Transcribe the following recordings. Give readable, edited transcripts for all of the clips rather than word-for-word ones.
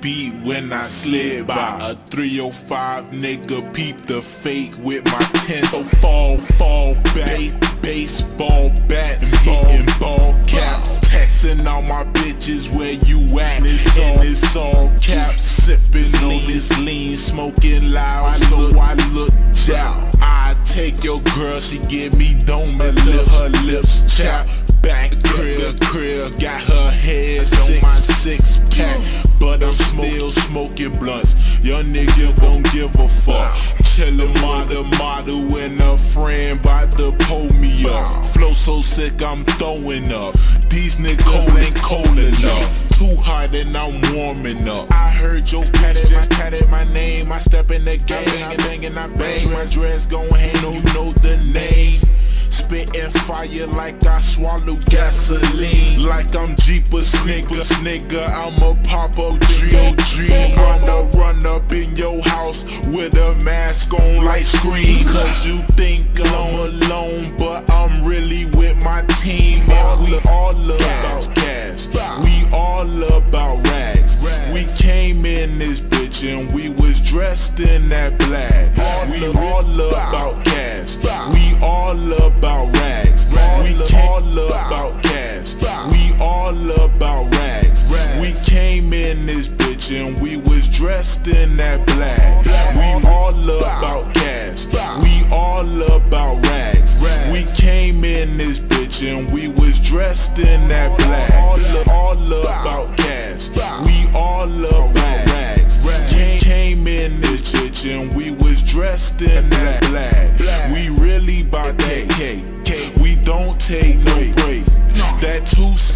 beat when I slid by. A 305 nigga peep the fake with my 10. Fall back, baseball bats, hitting ball caps, texting all my bitches where you at. It's all caps, sipping on this lean, smoking loud, so I look jacked. I take your girl, she give me dome until her lips chap. Back crib, got her head on my 6-pack, but I'm still smoking blunts. Young nigga don't give a fuck. Chillin' model and a friend bout to pull me up. Flow so sick I'm throwing up. These niggas ain't cold enough. Too hot and I'm warming up. I heard your just tatted my name. I step in the game, I bang and I bang. My dress gon' hang, you know the name. Spittin' fire like I swallow gasoline. Like I'm Jeepers nigga, I'm a pop up dream. Run up in your house with a mask on like Scream. Cause you think I'm alone, but I'm really with my team. And we all about cash, we all about rags. We came in this bitch and we was dressed in that black. We all about cash, we all about rags. We all about cash, we all about rags. We came in this bitch and we was dressed in that black. We all about cash, we all about rags. We came in this bitch and we was dressed in that black. All about cash, we all about rags. Came in this bitch and we was dressed in that black. We really bout that cake, we don't take no break. That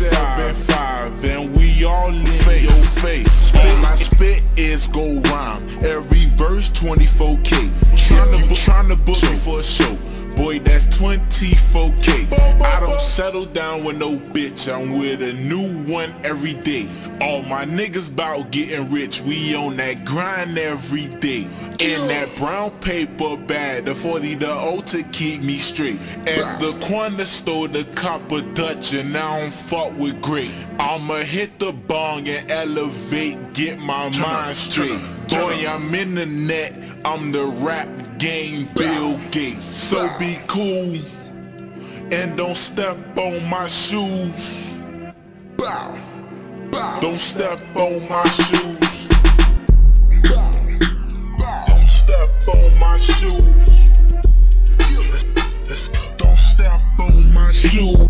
275 and we all in your face. All I spit is go rhyme, every verse 24K. Tryna book me for a show, boy that's 24K. I don't settle down with no bitch, I'm with a new one every day. All my niggas bout getting rich, we on that grind every day. In that brown paper bag, the 40 the O to keep me straight. At the corner store, the copper Dutch, and I don't fuck with great. I'ma hit the bong and elevate, get my mind straight. Boy, I'm in the net, I'm the rap game Bill Gates. So be cool and don't step on my shoes. Bow. Don't step on my shoes. Don't step on my shoes. Don't step on my shoes.